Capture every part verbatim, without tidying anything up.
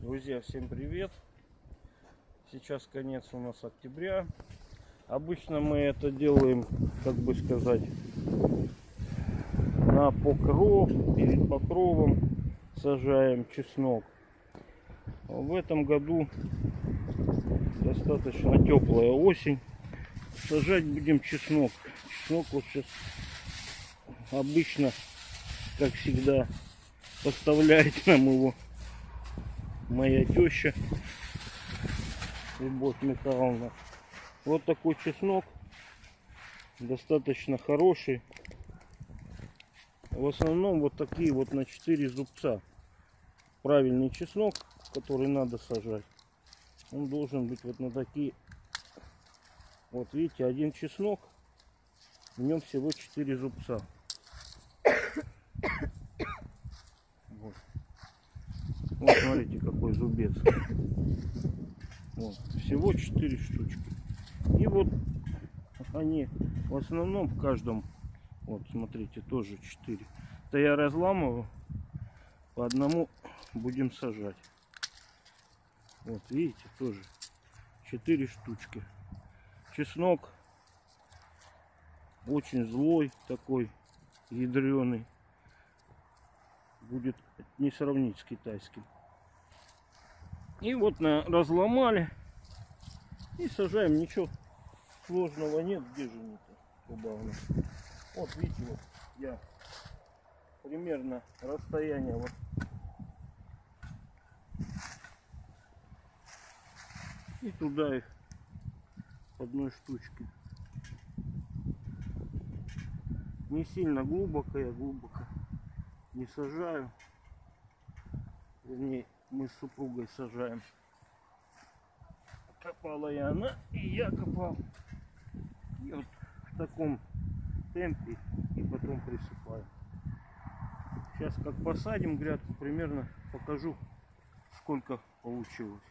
Друзья, всем привет! Сейчас конец у нас октября. Обычно мы это делаем, как бы сказать, на покров, перед покровом сажаем чеснок. В этом году достаточно теплая осень. Сажать будем чеснок. Чеснок вот сейчас обычно, как всегда, поставляет нам его моя теща Любовь Михайловна. Вот такой чеснок, достаточно хороший. В основном вот такие вот на четыре зубца. Правильный чеснок, который надо сажать, он должен быть вот на такие. Вот видите, один чеснок, в нем всего четыре зубца. Вот. Вот смотрите, какой зубец. Вот. Всего четыре штучки. И вот они в основном в каждом, вот смотрите, тоже четыре. Это я разламываю, по одному будем сажать. Вот видите, тоже четыре штучки. Чеснок очень злой, такой ядреный. Будет не сравнить с китайским. И вот на, разломали и сажаем. Ничего сложного нет. Где же не-то? Вот видите, вот я примерно расстояние вот и туда их по одной штучке. Не сильно глубоко, я глубоко не сажаю. Вернее, мы с супругой сажаем. Копала и она, и я копал. И вот в таком темпе, и потом присыпаю. Сейчас как посадим грядку, примерно покажу, сколько получилось.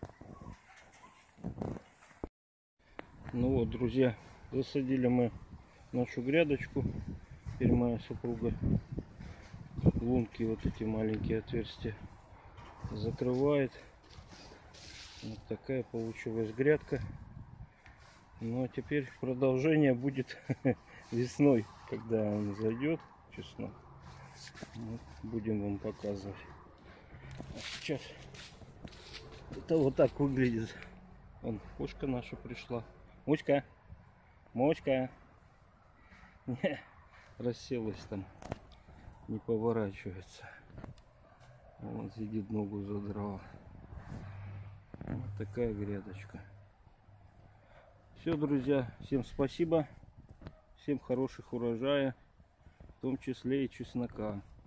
Ну вот, друзья, засадили мы нашу грядочку. Теперь моя супруга лунки, вот эти маленькие отверстия, закрывает. Вот такая получилась грядка. Ну а теперь продолжение будет весной, когда он зайдет, чеснок. Вот, будем вам показывать. А сейчас это вот так выглядит. Вон кошка наша пришла. Мучка, Мучка. Не, расселась там, не поворачивается. Вот сидит, ногу задрала. Вот такая грядочка. Все, друзья, всем спасибо. Всем хороших урожая, в том числе и чеснока.